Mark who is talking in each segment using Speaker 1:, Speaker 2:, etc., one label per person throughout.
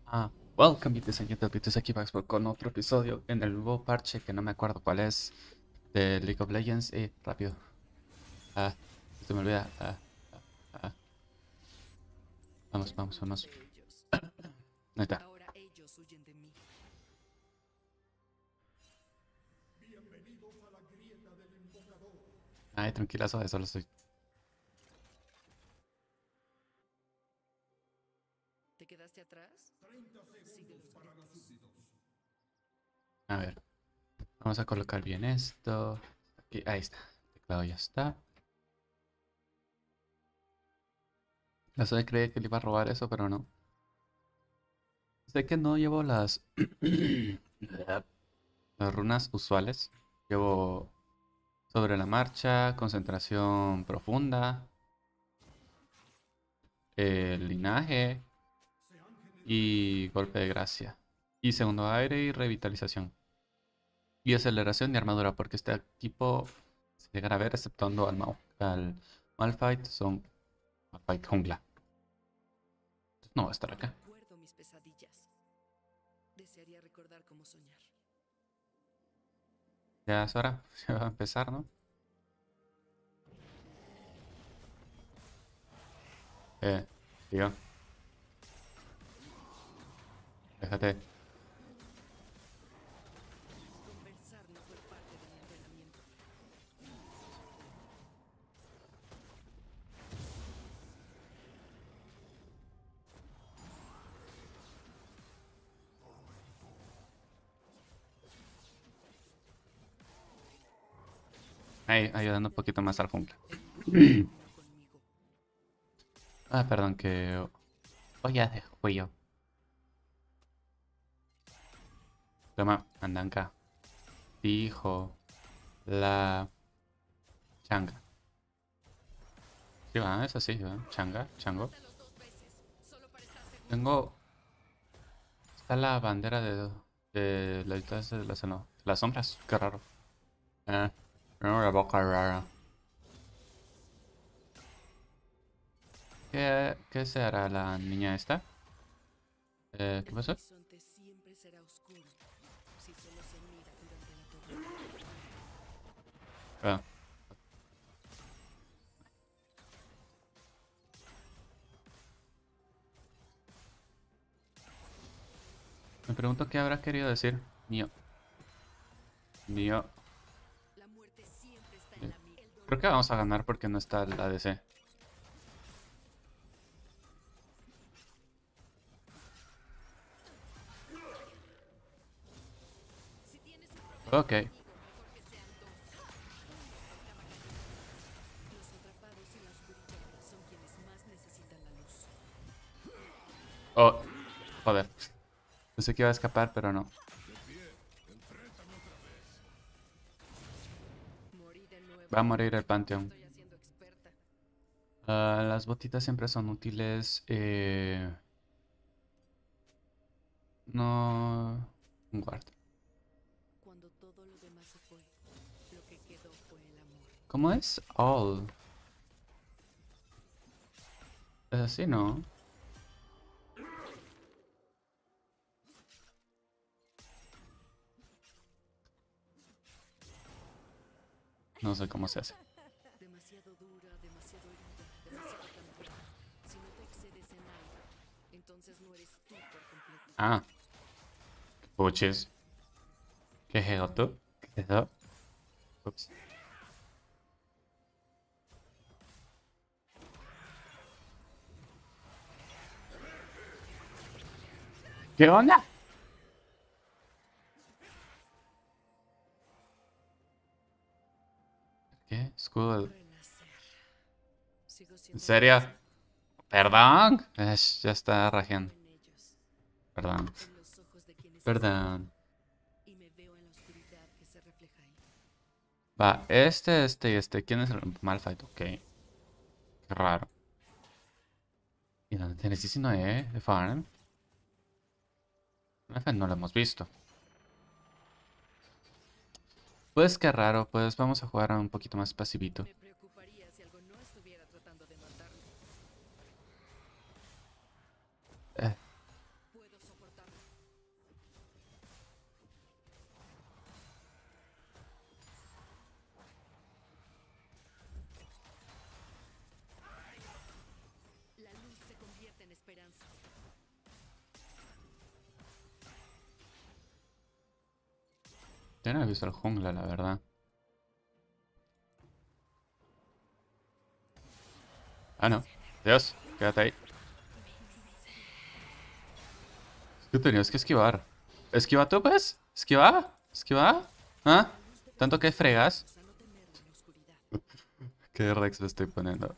Speaker 1: Welcome bitches and bitches aquí Pax con otro episodio en el nuevo parche que no me acuerdo cuál es de League of Legends. Rápido. Ah, se me olvida. Ah. Vamos. Ahí está.
Speaker 2: Ahora ellos huyen de mí.
Speaker 1: Ay, tranquilazo, eso lo estoy.
Speaker 2: ¿Te quedaste atrás? Sigue los gritos.
Speaker 1: A ver, vamos a colocar bien esto. Aquí, ahí está. El teclado ya está. No sé, creí que le iba a robar eso, pero no. Sé que no llevo las las runas usuales. Llevo sobre la marcha, concentración profunda, linaje y golpe de gracia. Y segundo aire y revitalización. Y aceleración y armadura, porque este equipo se llegará a ver exceptuando al Malphite, son Malphite jungla. Entonces no va a estar acá.
Speaker 2: Recuerdo mis pesadillas. Desearía recordar cómo soñar.
Speaker 1: Ya es hora, se va a empezar, ¿no? Eh, tío, déjate.
Speaker 2: Conversar no fue parte de mi entrenamiento.
Speaker 1: Ahí, ayudando un poquito más al jungla.
Speaker 2: El mundo continúa conmigo.
Speaker 1: Perdón que... Oh, ya fui yo. Toma, andanca. Dijo la changa. Sí, va, eso sí, va. Changa, chango.
Speaker 2: Inténtalos 2 veces, solo para estar seguro.
Speaker 1: Tengo... Está la bandera de la isla de las sombras. Qué raro. Eh, tengo la boca rara. ¿Qué se hará la niña esta? ¿Qué
Speaker 2: El
Speaker 1: pasó?
Speaker 2: horizonte siempre será oscuro si solo se mira durante la tormenta.
Speaker 1: Ah, me pregunto qué habrá querido decir. Mío. Mío.
Speaker 2: La muerte siempre está en la mira. El
Speaker 1: Creo que
Speaker 2: dolor
Speaker 1: vamos a ganar porque no está el ADC.
Speaker 2: Si tienes un problema
Speaker 1: Ok.
Speaker 2: conmigo, mejor que sean dos. Los atrapados en la oscuridad son quienes más necesitan la luz.
Speaker 1: Oh, joder. Pensé que iba a escapar, pero no.
Speaker 2: Morí de
Speaker 1: Va a
Speaker 2: nuevo.
Speaker 1: morir el
Speaker 2: Me
Speaker 1: Panteón.
Speaker 2: estoy haciendo experta.
Speaker 1: Las botitas siempre son útiles. No... Un guard.
Speaker 2: Cuando todo lo demás se fue, lo que quedó fue el amor.
Speaker 1: ¿Cómo es? All. Es así, ¿no? No sé cómo se hace.
Speaker 2: Demasiado dura, demasiado herida, demasiado candela. Si no te excedes en algo, entonces no eres tú por completo.
Speaker 1: Ah, puches. ¿Qué es eso? ¿Qué es eso? Ups. ¿Qué onda? ¿Qué? Escudo.
Speaker 2: Renacer. Sigo
Speaker 1: ¿En
Speaker 2: siendo la
Speaker 1: serio?
Speaker 2: misma.
Speaker 1: Perdón. Ya está
Speaker 2: Veo
Speaker 1: rajeando.
Speaker 2: en ellos,
Speaker 1: Perdón.
Speaker 2: en los ojos de quienes esperan,
Speaker 1: Perdón.
Speaker 2: y me veo en la oscuridad que se refleja ahí.
Speaker 1: Va, y este. ¿Quién es el Malphite? Ok. Qué raro. ¿Y dónde tienes 19, de Farm? Malphite no lo hemos visto. Pues qué raro, pues vamos a jugar un poquito más pasivito.
Speaker 2: Me preocuparía si algo no estuviera tratando de matarme.
Speaker 1: Eh,
Speaker 2: Puedo soportar esperanza.
Speaker 1: Yo no he visto el jungla, la verdad. Ah, no. Dios, quédate ahí. Es que tenías que esquivar. Esquiva tú, pues. Esquiva. Esquiva. ¿Ah? Tanto que fregas.
Speaker 2: A no temerlo en la oscuridad.
Speaker 1: ¿Qué Rex le estoy poniendo?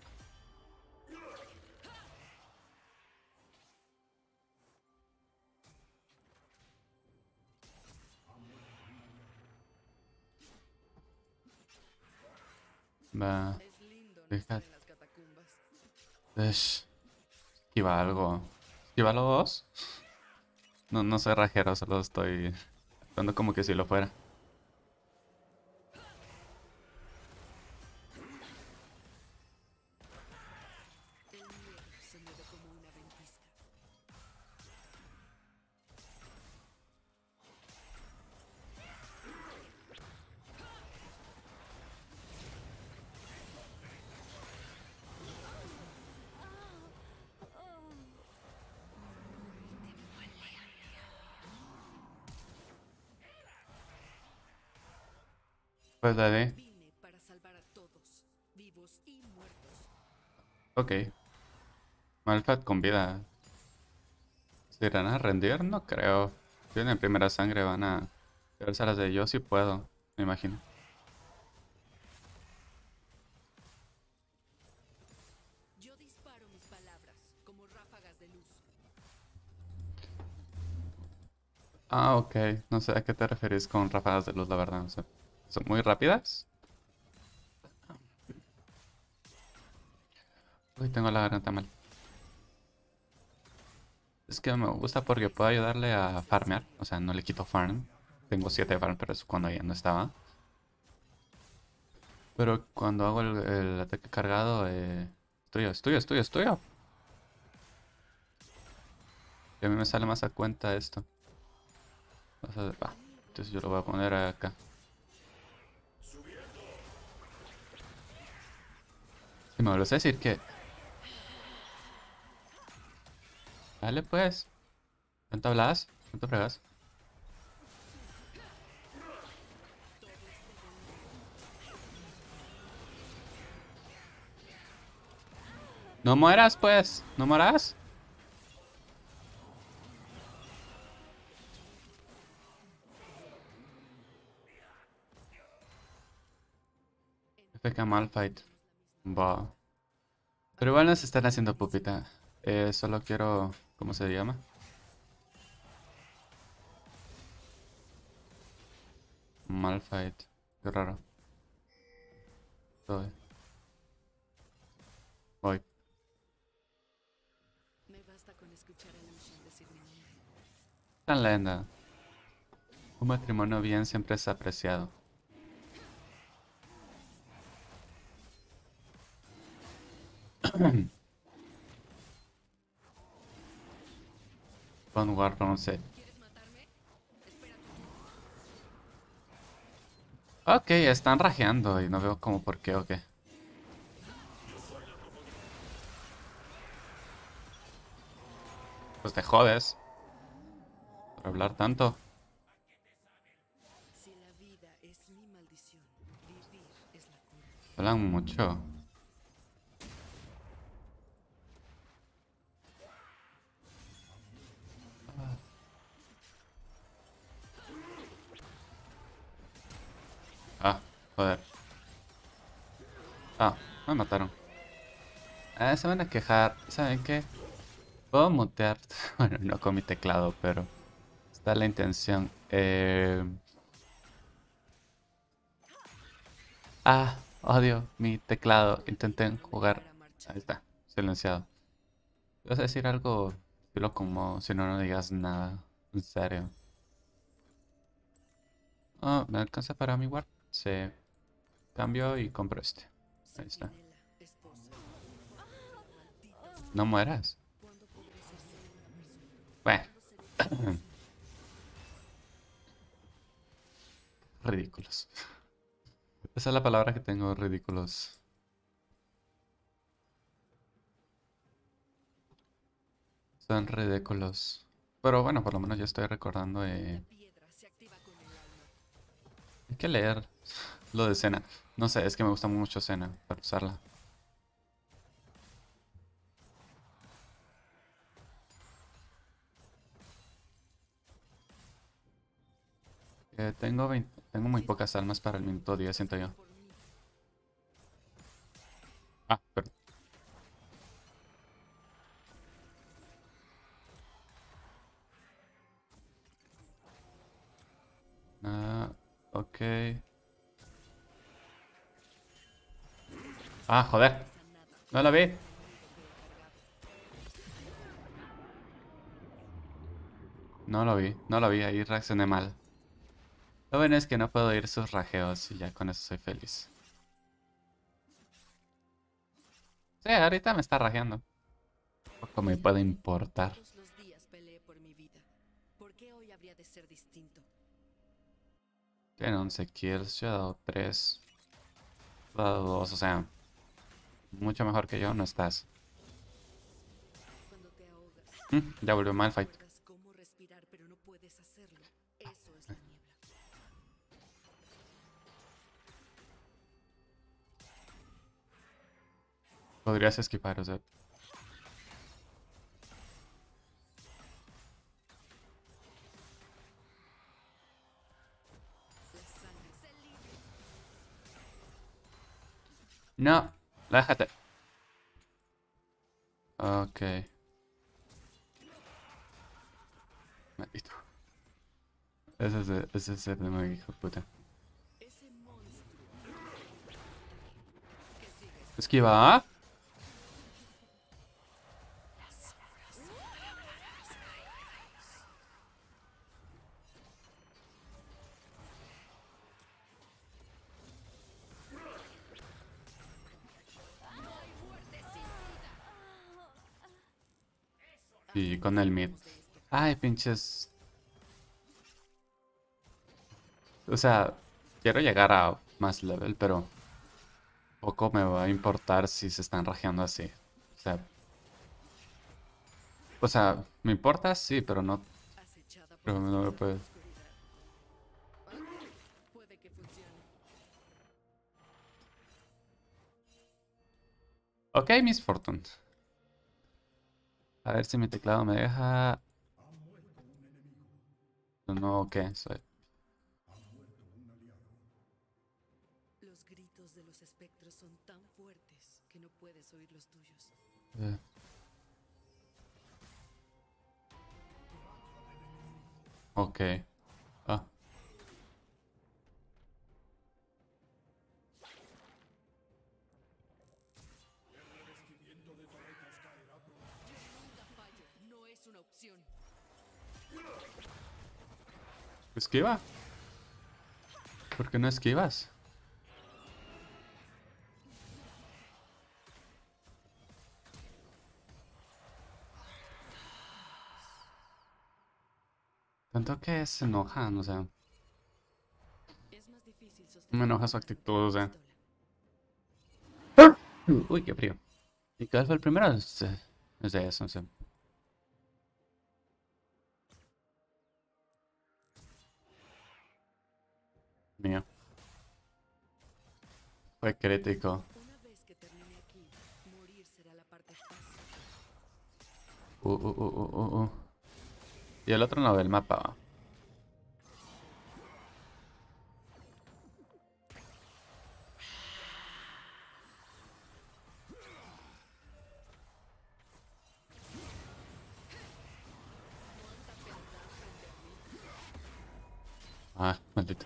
Speaker 1: Va.
Speaker 2: Es lindo no
Speaker 1: Deja.
Speaker 2: estar en las catacumbas.
Speaker 1: Esh, esquiva algo. ¿Esquívalo vos? No, no soy rajero, solo estoy actuando como que si lo fuera.
Speaker 2: El miedo se mueve como una ventisca.
Speaker 1: Pues dale.
Speaker 2: Vine para salvar a todos, vivos y muertos.
Speaker 1: Ok. Malphite con vida. ¿Se irán a rendir? No creo. Tienen primera sangre, van a llevarse a las de yo si puedo, me imagino.
Speaker 2: Yo disparo mis palabras como ráfagas de luz.
Speaker 1: Ah, ok. No sé a qué te referís con ráfagas de luz, la verdad. O sea, ¿son muy rápidas? Uy, tengo la garganta mal. Es que me gusta porque puedo ayudarle a farmear. O sea, no le quito farm. Tengo 7 de farm, pero eso cuando ya no estaba. Pero cuando hago el ataque cargado, es tuyo. Y a mí me sale más a cuenta esto. Entonces yo lo voy a poner acá. Y me vuelves a decir que... Dale pues. ¿Cuánto hablas? ¿Cuánto fregas? No mueras pues. No mueras. FK Malphite. Va. Pero igual nos están haciendo pupita. Solo quiero... ¿Cómo se llama? Malphite. Qué raro. Voy. Voy.
Speaker 2: Me basta con escuchar a Lucian decir mi nombre.
Speaker 1: Tan lenda. Un matrimonio bien siempre es apreciado. Con War, no sé.
Speaker 2: ¿Quieres matarme? Espera tu turno.
Speaker 1: Ok, están rajeando y no veo como por qué o qué. Pues te jodes por hablar tanto.
Speaker 2: Si la vida es mi maldición, vivir es la cura.
Speaker 1: Hablan mucho. Ah, joder. Ah, me mataron. Se van a quejar. ¿Saben qué? Puedo mutear. Bueno, no con mi teclado, pero está la intención. Odio mi teclado. Intenté jugar.
Speaker 2: Para marchar.
Speaker 1: Ahí está, silenciado. ¿Vas a decir algo? Dilo como si no, no digas nada. En serio. Oh, ¿me alcanza para mi warp? Sí. Cambio y compro este. Ahí está.
Speaker 2: Centinela, esposa.
Speaker 1: No mueras.
Speaker 2: ¿Cuándo podré ser solo una persona?
Speaker 1: Bueno,
Speaker 2: ¿Cuándo seré feliz?
Speaker 1: ridículos. Esa es la palabra que tengo, ridículos. Son ridículos. Pero bueno, por lo menos yo estoy recordando
Speaker 2: La
Speaker 1: de...
Speaker 2: piedra se activa con el alma.
Speaker 1: Hay que leer lo de Cena. No sé, es que me gusta mucho Cena para usarla. Tengo muy
Speaker 2: Si estás
Speaker 1: pocas almas para el
Speaker 2: conmigo,
Speaker 1: minuto 10,
Speaker 2: estás
Speaker 1: siento
Speaker 2: aquí
Speaker 1: yo.
Speaker 2: por mí.
Speaker 1: Ah, perdón. Ah, ok. Ah,
Speaker 2: No
Speaker 1: joder.
Speaker 2: pasa nada.
Speaker 1: No lo
Speaker 2: Tengo
Speaker 1: vi.
Speaker 2: un enemigo que he cargado.
Speaker 1: No lo vi. No lo vi. Ahí reaccioné mal. Lo bueno es que no puedo oír sus rajeos y ya con eso soy feliz. Sí, ahorita me está rajeando. Poco me puede importar.
Speaker 2: Todos los días peleé por mi vida. ¿Por qué hoy habría de ser distinto?
Speaker 1: Tiene 11 kills. Yo he dado 3. He dado 2. O sea, mucho mejor que yo no estás.
Speaker 2: Cuando te ahogas,
Speaker 1: Ya volvió mal fight.
Speaker 2: recuerdas cómo respirar, pero no puedes hacerlo. Eso es la niebla.
Speaker 1: Podrías esquipar, o sea.
Speaker 2: La sangre se libre.
Speaker 1: No, déjate. Ok. Maldito. Ese es el de mi hijo de puta.
Speaker 2: Ese monstruo que sigue
Speaker 1: Esquiva. Y con el mid.
Speaker 2: de esto.
Speaker 1: Ay, pinches. O sea, quiero llegar a más level, pero poco me va a importar si se están rajeando así. Me importa, sí, pero no,
Speaker 2: Acechada por
Speaker 1: pero
Speaker 2: las
Speaker 1: no me
Speaker 2: fuerzas de la
Speaker 1: puede.
Speaker 2: oscuridad. Ok, puede que funcione.
Speaker 1: Ok, Miss Fortune. A ver si mi teclado me deja. No, ¿qué?
Speaker 2: Los gritos de los espectros son tan fuertes que no puedes oír los tuyos.
Speaker 1: Eh, ok. Ah,
Speaker 2: Nunca fallo, no es una opción.
Speaker 1: esquiva. ¿Por qué no esquivas? Tanto que se enojan, o sea.
Speaker 2: Es más difícil
Speaker 1: Me
Speaker 2: sostener
Speaker 1: enoja
Speaker 2: un
Speaker 1: su
Speaker 2: arma que
Speaker 1: actitud, o
Speaker 2: una
Speaker 1: sea.
Speaker 2: pistola.
Speaker 1: Uy, qué frío. ¿Y cuál fue el primero? Es de eso, o sea. Mío. Fue crítico.
Speaker 2: Una vez que termine aquí, morir será la parte fácil.
Speaker 1: Uh, uh, uh, uh, uh. Y el otro no ve el mapa, va. Ah, maldito.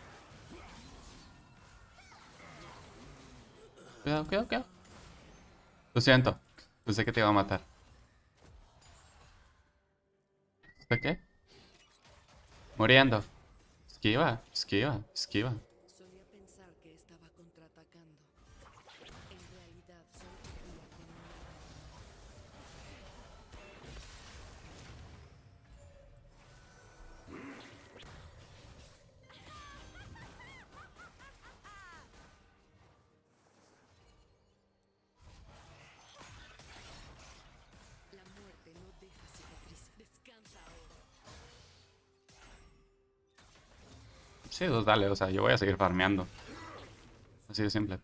Speaker 1: Cuidado, cuidado, cuidado. Lo siento. Pensé que te iba a matar. ¿De qué? Muriendo. Esquiva, esquiva, esquiva.
Speaker 2: Solía pensar que estaba contraatacando. En realidad, solo quería que no me atacaran. La muerte no deja cicatrices.
Speaker 1: Sí, pues dale, o sea, yo voy a seguir farmeando. Así de simple.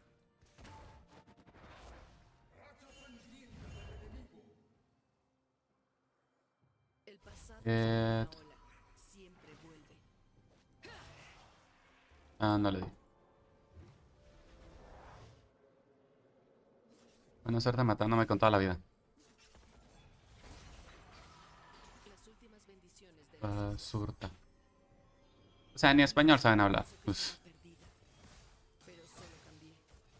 Speaker 2: El pasado es como una ola, siempre vuelve.
Speaker 1: Ah, no le di. Buena suerte matándome con toda la vida.
Speaker 2: Las últimas bendiciones de las
Speaker 1: Basurta. O sea, ni español saben hablar. Pues,
Speaker 2: perdida, pero solo cambié.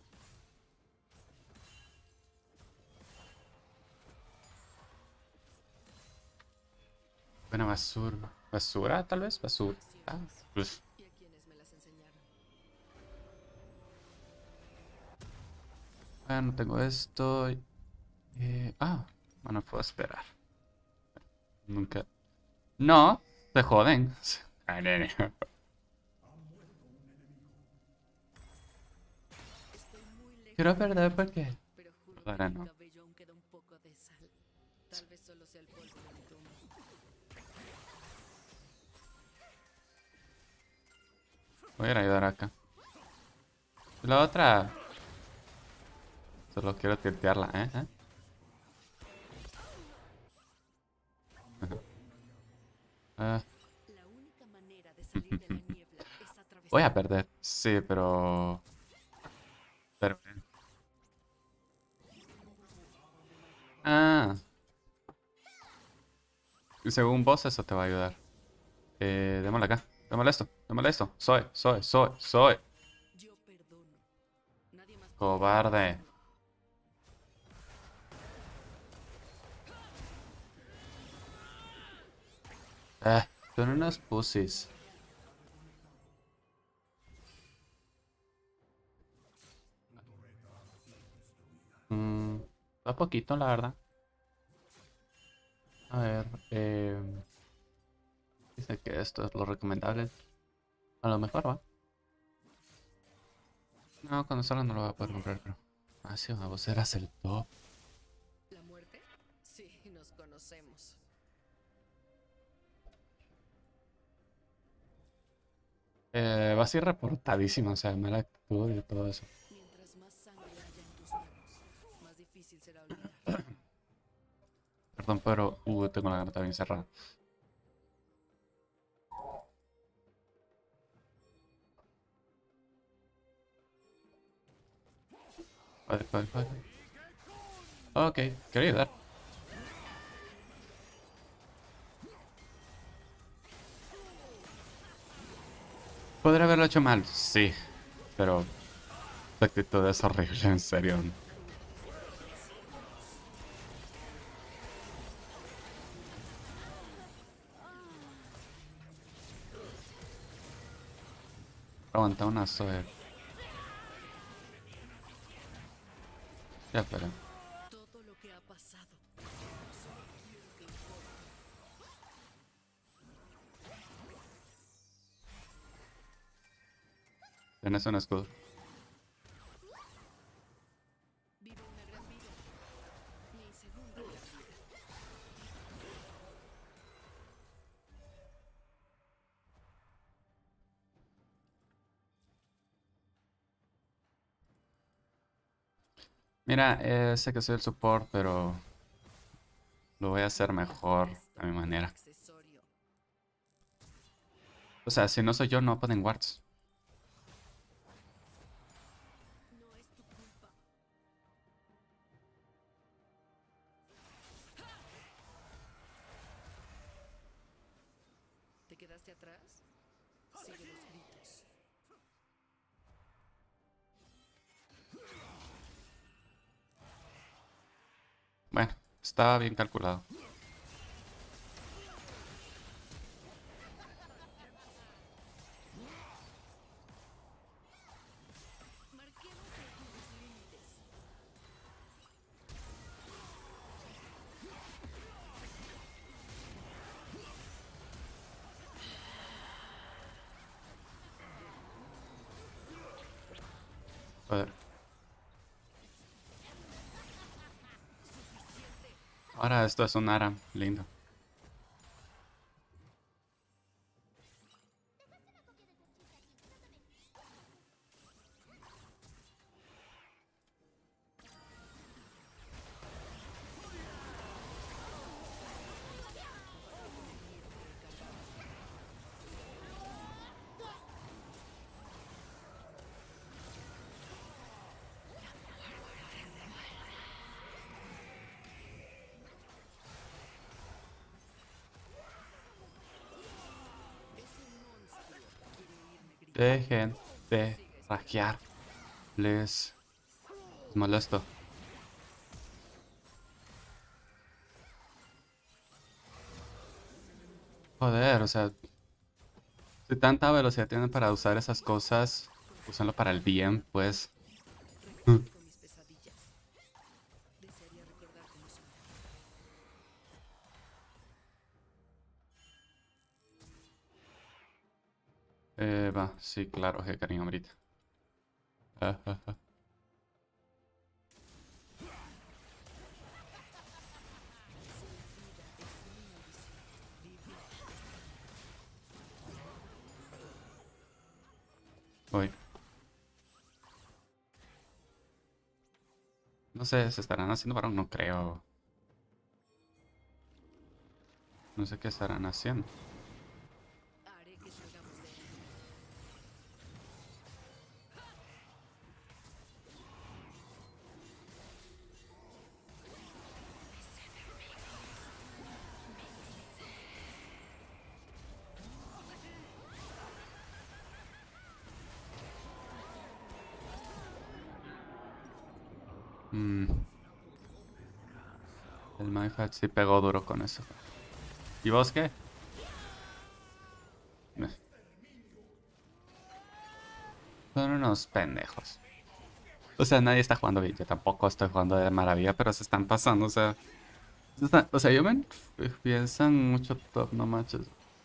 Speaker 1: buena basura. ¿Basura, tal vez? Basura. Ah,
Speaker 2: Lecciones
Speaker 1: pues.
Speaker 2: y a quienes me las enseñaron.
Speaker 1: Bueno, tengo esto. Bueno, puedo esperar. Nunca. No, se joden. Ay, nene.
Speaker 2: Estoy muy
Speaker 1: Quiero
Speaker 2: lejos de
Speaker 1: perder
Speaker 2: perder,
Speaker 1: porque.
Speaker 2: pero juro que
Speaker 1: Ahora
Speaker 2: en mi
Speaker 1: no.
Speaker 2: cabello aún queda un poco de sal. Tal vez solo sea el polvo de mi tumba.
Speaker 1: Voy a ir a ayudar acá. La otra. Solo quiero tiltearla, ¿eh? ¿Eh? Ah,
Speaker 2: La única manera de salir de la niebla es
Speaker 1: voy a
Speaker 2: atravesar.
Speaker 1: perder. Sí, pero. Pero. Ah. Según vos, eso te va a ayudar. Démosle acá. Démosle esto. Démosle esto. Soy.
Speaker 2: Yo perdono. Nadie más podría
Speaker 1: Cobarde.
Speaker 2: hacerlo.
Speaker 1: Son unas pussies. Mm, va poquito, la verdad. A ver. Dice que esto es lo recomendable. A lo mejor va. No, cuando salga no lo voy a poder comprar, pero. Ah, sí, vos eras el top.
Speaker 2: ¿La muerte? Sí, nos conocemos.
Speaker 1: Vas a ir reportadísimo, o sea, mala actitud y todo eso.
Speaker 2: Mientras más sangre haya en tus manos, más difícil será olvidar.
Speaker 1: Perdón, pero. Tengo la garganta bien cerrada. Vale. Ok, quiero ayudar. Podría haberlo hecho mal, sí. Pero la actitud es horrible, en serio. Aguanta una soda. Ya, pero.
Speaker 2: Todo lo que ha pasado, solo quiero que importe.
Speaker 1: Tienes un escudo.
Speaker 2: Vivo una gran vida. Mi segunda gran vida.
Speaker 1: Mira, sé que soy el support, pero lo voy a hacer mejor
Speaker 2: Esto
Speaker 1: a mi
Speaker 2: es un
Speaker 1: manera.
Speaker 2: accesorio.
Speaker 1: O sea, si no soy yo, no ponen wards.
Speaker 2: No es tu culpa. ¿Te quedaste atrás? Sigue los gritos.
Speaker 1: Bueno, estaba bien calculado.
Speaker 2: Marquemos algunos límites.
Speaker 1: Joder.
Speaker 2: Suficiente.
Speaker 1: Ahora esto es un ARAM, lindo. Dejen de rajear. Les molesto. Joder, o sea, si tanta velocidad tienen para usar esas cosas, úsenlo para el bien, pues.
Speaker 2: Recuérdate con mis pesadillas. Desearía recordar cómo son.
Speaker 1: Va, sí, claro, que cariño, ahorita. Ah, ah, ah.
Speaker 2: Si la vida es una maldición, vivir
Speaker 1: Voy. No sé, ¿se estarán haciendo varón? No creo. No sé qué estarán haciendo.
Speaker 2: haré que salgamos de esto.
Speaker 1: Mm, el MyFat sí pegó duro con eso. ¿Y vos qué? Son unos pendejos. O sea, nadie está jugando bien. Yo tampoco estoy jugando de maravilla, pero se están pasando. O sea, o sea, yo me piensan mucho top, no manches.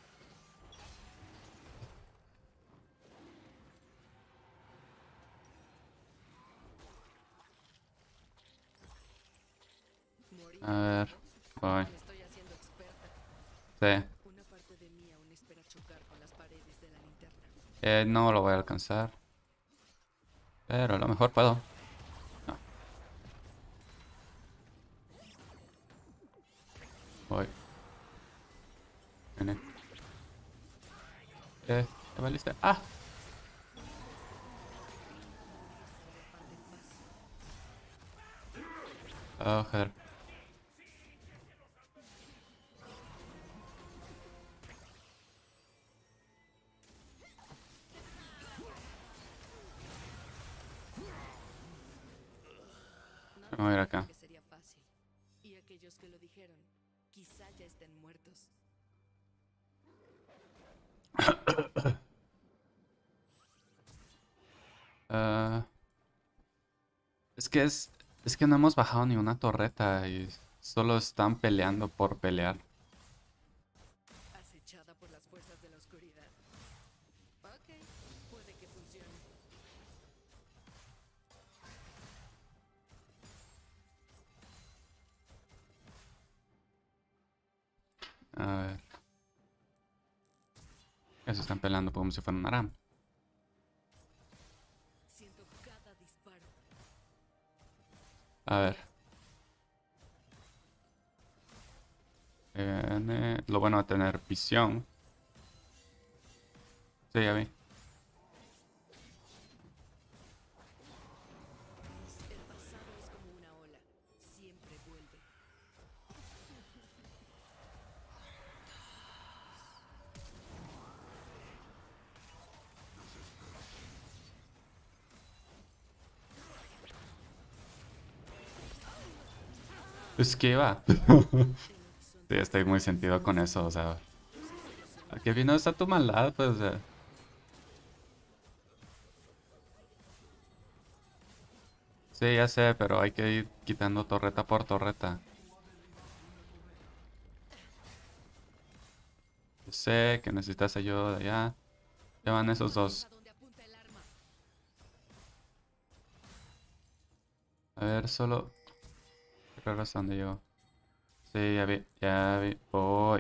Speaker 2: Morir
Speaker 1: A
Speaker 2: en
Speaker 1: ver,
Speaker 2: vano.
Speaker 1: voy.
Speaker 2: Me estoy haciendo experta.
Speaker 1: Sí.
Speaker 2: Una parte de mí aún espera chocar con las paredes de la linterna.
Speaker 1: No lo voy a alcanzar. Pero a lo mejor puedo. No, voy. Viene. ¿Te valiste? ¡Ah! Oh, joder. Me voy a ir
Speaker 2: Nadie dijo
Speaker 1: acá.
Speaker 2: que sería fácil. Y aquellos que lo dijeron, quizá ya estén muertos.
Speaker 1: Ah, es que no hemos bajado ni una torreta y solo están peleando por pelear.
Speaker 2: Acechada por las fuerzas de la oscuridad. Ok, puede que funcione.
Speaker 1: A ver. Ya se están peleando como si fuera un aram.
Speaker 2: Siento cada disparo.
Speaker 1: A ver. Lo bueno de tener visión. Sí, ya vi.
Speaker 2: El pasado es como una ola. Siempre vuelve.
Speaker 1: Esquiva.
Speaker 2: El
Speaker 1: Sí,
Speaker 2: horizonte
Speaker 1: estoy muy
Speaker 2: siempre se
Speaker 1: sentido con eso,
Speaker 2: acerca.
Speaker 1: o sea.
Speaker 2: Los estados se
Speaker 1: ¿A qué
Speaker 2: alejan.
Speaker 1: vino esta tu maldad? Pues, o sea. Sí, ya sé, pero hay que ir quitando torreta por torreta. Yo sé que necesitas ayuda, ya. Ya van esos
Speaker 2: Vamos
Speaker 1: dos.
Speaker 2: a donde apunta el arma.
Speaker 1: A ver, solo. Creo que hasta dónde llegó. Sí, ya vi, ya vi. Voy.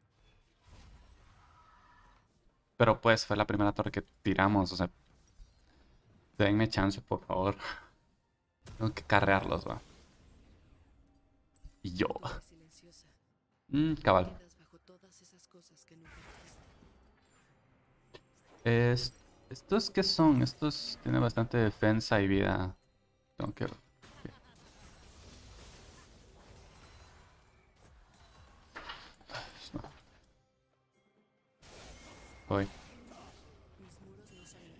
Speaker 1: Pero pues fue la primera torre que tiramos, o sea. Denme chance, por favor. Tengo que carrearlos, va. Y yo.
Speaker 2: Tú eres silenciosa.
Speaker 1: Cabal.
Speaker 2: Quedas bajo todas esas cosas que nunca dijiste.
Speaker 1: Es, ¿Estos qué son? Estos tienen bastante defensa y vida. Tengo que... No, voy.
Speaker 2: Mis muros no salen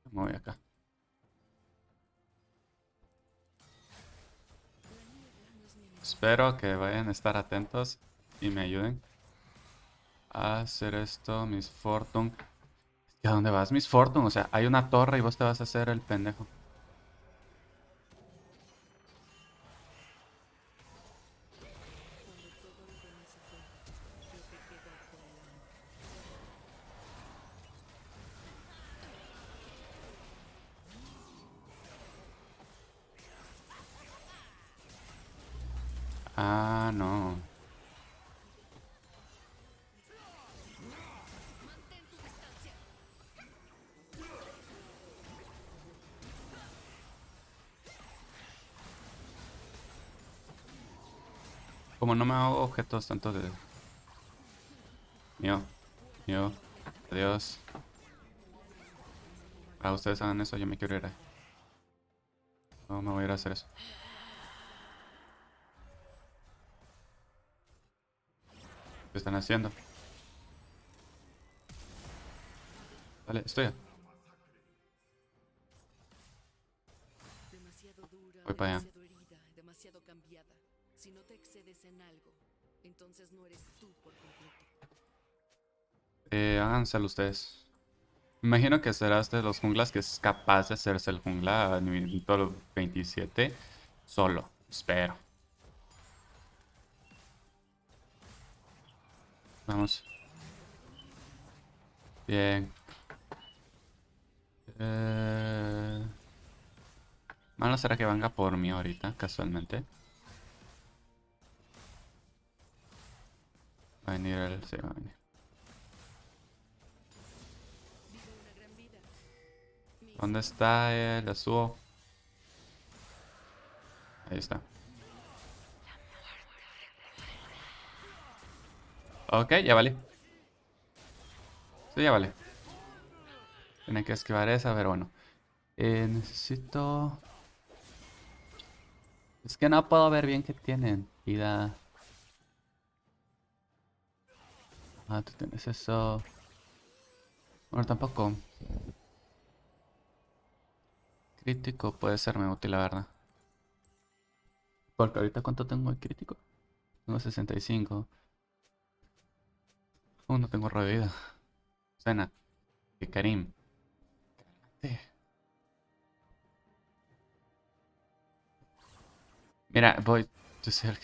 Speaker 1: Me voy acá. Espero que vayan a estar atentos y me ayuden a hacer esto, Miss Fortune. ¿Y a dónde vas, Miss Fortune? O sea, hay una torre y vos te vas a hacer el pendejo. Ah, no. Como no me hago objetos tanto de... Mío, mío, adiós. Ah, ustedes hagan eso, yo me quiero ir ahí. No, me voy a ir a hacer eso. ¿Qué están haciendo? Dale, estoy.
Speaker 2: Demasiado dura,
Speaker 1: Voy para allá.
Speaker 2: demasiado herida, demasiado cambiada. Si no te excedes en algo, entonces no eres tú por completo.
Speaker 1: Háganselo ustedes. Me imagino que serás de los junglas que es capaz de hacerse el jungla a nivel 27 solo. Espero. Vamos. Bien. Malo será que venga por mí ahorita, casualmente. Va a venir el... Sí, va a venir.
Speaker 2: Vive una gran vida.
Speaker 1: ¿Dónde está el Yasuo? Ahí está. Ok, ya vale. Sí, ya vale. Tiene que esquivar esa, pero bueno. Necesito... Es que no puedo ver bien qué tienen. Vida. Ah, tú tienes eso. Bueno, tampoco. Crítico puede serme útil, la verdad. Porque ahorita ¿cuánto tengo de crítico? Tengo 65. Aún no tengo revivida. Cena. Y Karim. Sí. Mira, voy de cerca.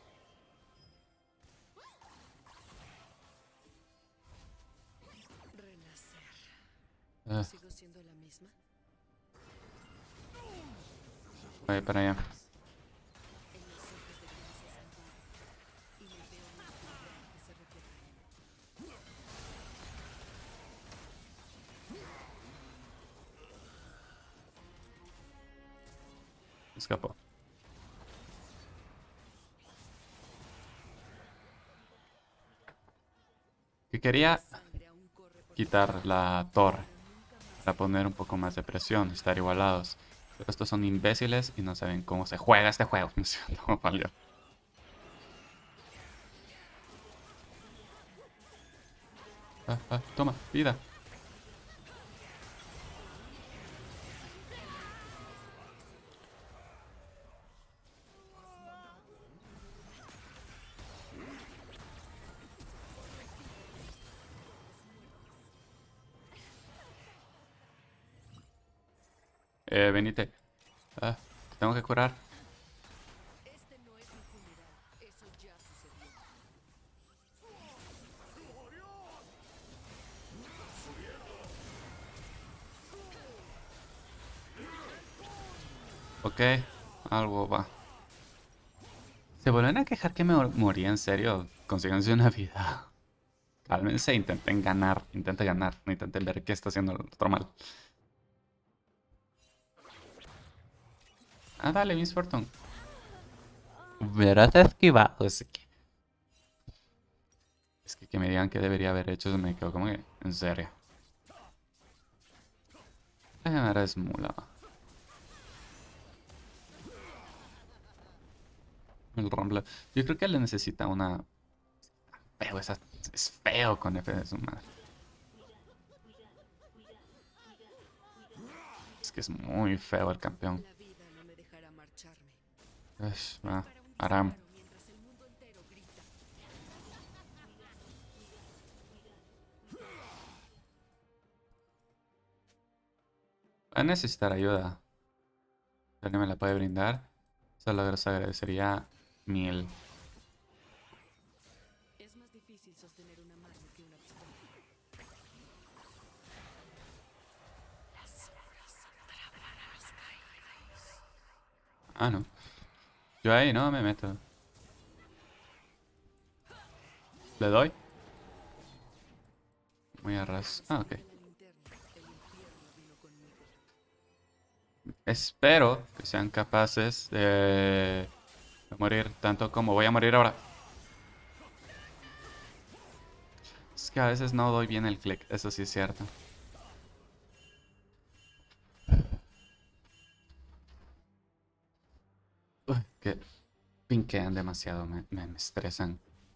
Speaker 2: Renacer.
Speaker 1: Ah,
Speaker 2: ¿Sigo siendo la misma?
Speaker 1: voy para allá.
Speaker 2: En los ojos de quienes se salvaron. Y me veo en la oscuridad que se refleja en mí.
Speaker 1: Escapó. Que quería
Speaker 2: Sangre aún corre por mis
Speaker 1: quitar
Speaker 2: venas,
Speaker 1: la torre.
Speaker 2: pero nunca más
Speaker 1: Para poner un poco más de presión. Estar igualados. Pero estos son imbéciles y no saben cómo se juega este juego. No valió. Toma, vida. Venite. Te tengo que curar.
Speaker 2: Este no es mi funeral, eso ya sucedió.
Speaker 1: Ok, algo va. Se vuelven a quejar que me morí, en serio. Consíganse una vida. Cálmense, intenten ganar. Intenten ganar. No intenten ver qué está haciendo el otro mal. Ah, dale, Miss Fortune. Hubieras esquivado. Es que me digan que debería haber hecho. Me quedo como que. En serio. Eres mula. El Rumble. Yo creo que le necesita una. Feo, es feo con F de su madre. Es que es muy feo el campeón.
Speaker 2: La vida no me dejará marcharme.
Speaker 1: Va,
Speaker 2: Para un
Speaker 1: Aram.
Speaker 2: disparo mientras el mundo entero grita.
Speaker 1: Va a necesitar ayuda. Si alguien me la puede brindar, solo les agradecería 1000.
Speaker 2: Es más difícil sostener una mano que una pistola.
Speaker 1: Ah, no. Yo ahí no me meto. ¿Le doy? Muy a ras. Ah, ok.
Speaker 2: De la linterna, el infierno vino conmigo.
Speaker 1: Espero que sean capaces de morir tanto como voy a morir ahora. Es que a veces no doy bien el click, eso sí es cierto. Uy, que pinquean demasiado, me estresan.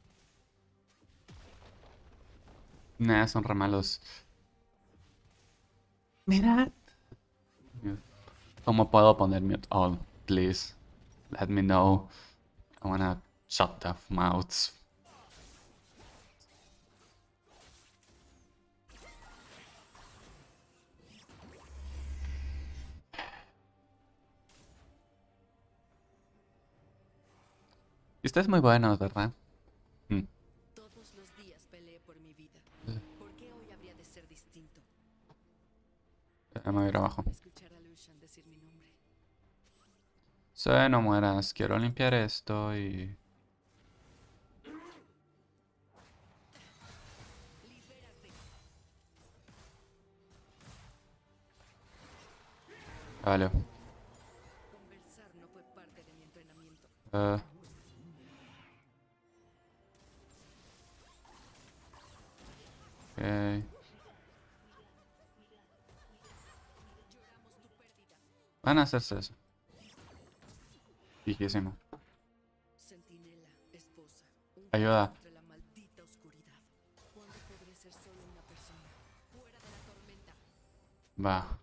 Speaker 1: Nah, son remalos. Mirad. ¿Cómo puedo poner mute all? Please. Let me know. I wanna shut the mouths. Y usted es muy bueno, ¿verdad? Mm.
Speaker 2: Todos los días peleé por mi vida. ¿Por qué hoy habría de ser distinto?
Speaker 1: Me voy a ir abajo.
Speaker 2: Escuchar a Lucian decir mi nombre.
Speaker 1: Sí, no mueras. Quiero limpiar esto y...
Speaker 2: ¡Libérate!
Speaker 1: Vale.
Speaker 2: Conversar no fue parte de mi entrenamiento.
Speaker 1: Ok.
Speaker 2: Lloramos tu pérdida.
Speaker 1: Van a hacerse eso. Fijísimo.
Speaker 2: Centinela, esposa. Un
Speaker 1: Ayuda.
Speaker 2: entre la maldita oscuridad. ¿Cuándo podré ser solo una persona? Fuera de la tormenta.
Speaker 1: Va.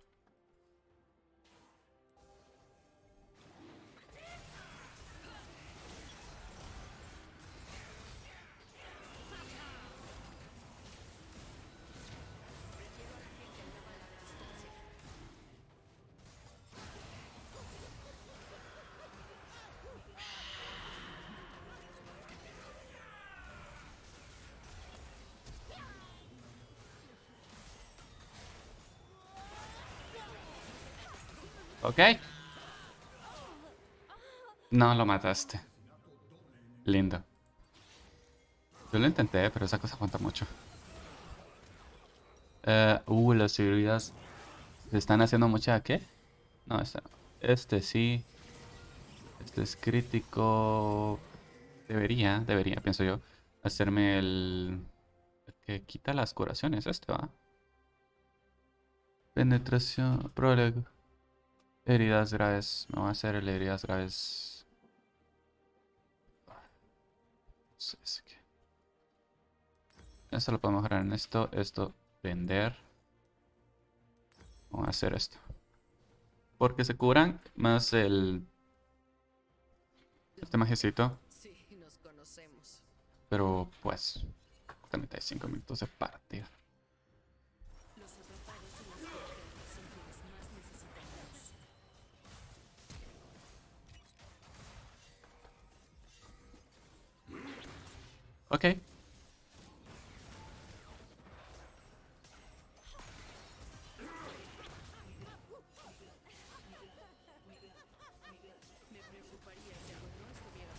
Speaker 1: Ok. No lo mataste. Lindo. Yo lo intenté, pero esa cosa aguanta mucho. Las heridas están haciendo mucha... ¿Qué? No, este sí. Este es crítico. Debería, pienso yo. Hacerme el que quita las curaciones. Este va. Penetración. Probable. Heridas graves. Me voy a hacer el heridas graves. No sé, es que... Esto lo puedo mejorar en esto. Esto, vender. Vamos a hacer esto. Porque se curan más este majecito.
Speaker 2: Sí, nos conocemos.
Speaker 1: Pero pues 35 minutos de partida.
Speaker 2: Los atrapados y las víctimas son quienes más necesitan luz.
Speaker 1: Ok.
Speaker 2: Me preocuparía si algo no estuviera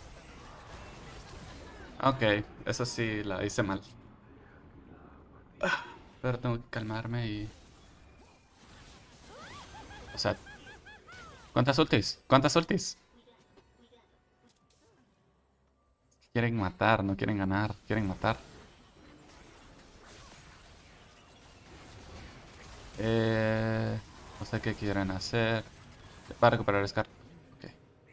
Speaker 1: Ok, esa sí la hice mal. Pero tengo que calmarme y... O sea, ¿cuántas ultis? ¿Cuántas ultis? Quieren matar, no quieren ganar, quieren matar. No sé qué quieren hacer. Para recuperar Scar. Ok.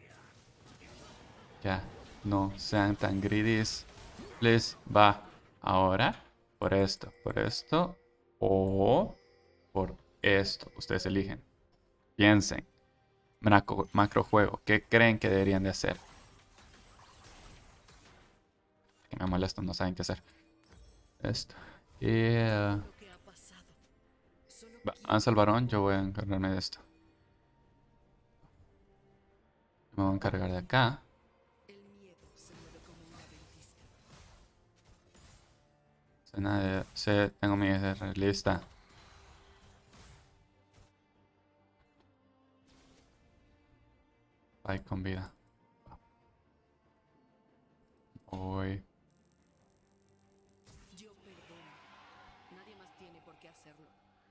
Speaker 1: Ya, no sean tan greedies. Please, va. Ahora, por esto o por esto. Ustedes eligen. Piensen. Macrojuego. ¿Qué creen que deberían de hacer? Que me molesto, no saben qué hacer. Esto. Y...
Speaker 2: Lo que ha pasado. Solo
Speaker 1: avanza el varón, yo voy a encargarme de esto. Me voy a encargar de acá.
Speaker 2: el miedo se mueve como una ventisca.
Speaker 1: Escena de... Sí, tengo mi lista. Bye con vida. Voy.
Speaker 2: Yo perdono. Nadie más tiene por qué hacerlo.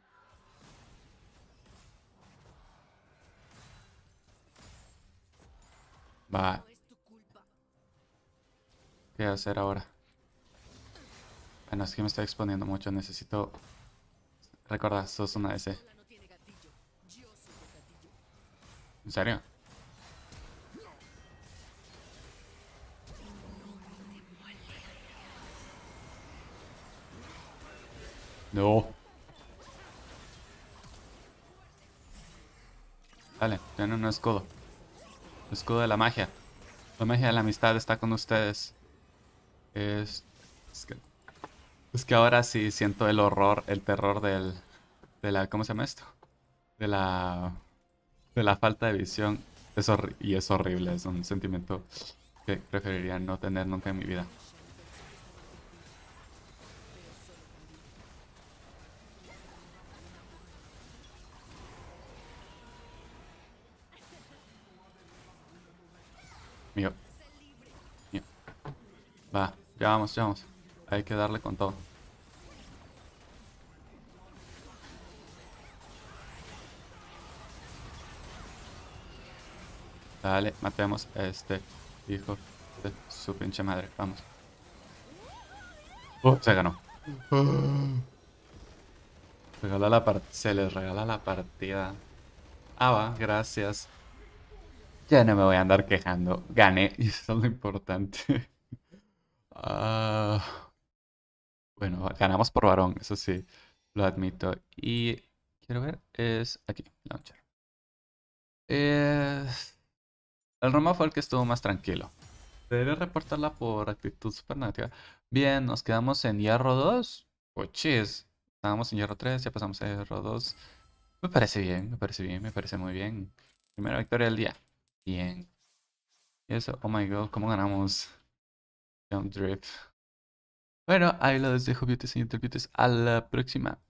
Speaker 1: Va.
Speaker 2: No es tu culpa.
Speaker 1: ¿Qué hacer ahora? Bueno, es que me estoy exponiendo mucho. Necesito... Recuerda, sos una DC.
Speaker 2: Lola no tiene gatillo. Yo soy el gatillo.
Speaker 1: ¿En serio? No. Dale, tienen un escudo. Escudo de la magia. La magia de la amistad está con ustedes. Es... Es que, es que ahora sí siento el horror, el terror del... De la... ¿Cómo se llama esto? De la... De la falta de visión. Y es horrible. Es un sentimiento que preferiría no tener nunca en mi vida. Mío. Mío. Va, ya vamos, ya vamos. Hay que darle con todo. Dale, matemos a este hijo de su pinche madre. Vamos. Se ganó. Se les regala la partida. Ah, va, gracias. Ya no me voy a andar quejando. Gané y eso es lo importante. Ah, bueno, ganamos por varón, eso sí, lo admito. Y quiero ver, es aquí, launcher. Eh, el Roma fue el que estuvo más tranquilo. Debería reportarla por actitud super negativa. Bien, nos quedamos en hierro 2. Chis. Estábamos en hierro 3, ya pasamos a hierro 2. Me parece bien, me parece bien, me parece muy bien. Primera victoria del día. Bien. Y eso, oh my god, ¿cómo ganamos? Jump Drift. Bueno, ahí lo dejo, beauties y beauties. A la próxima.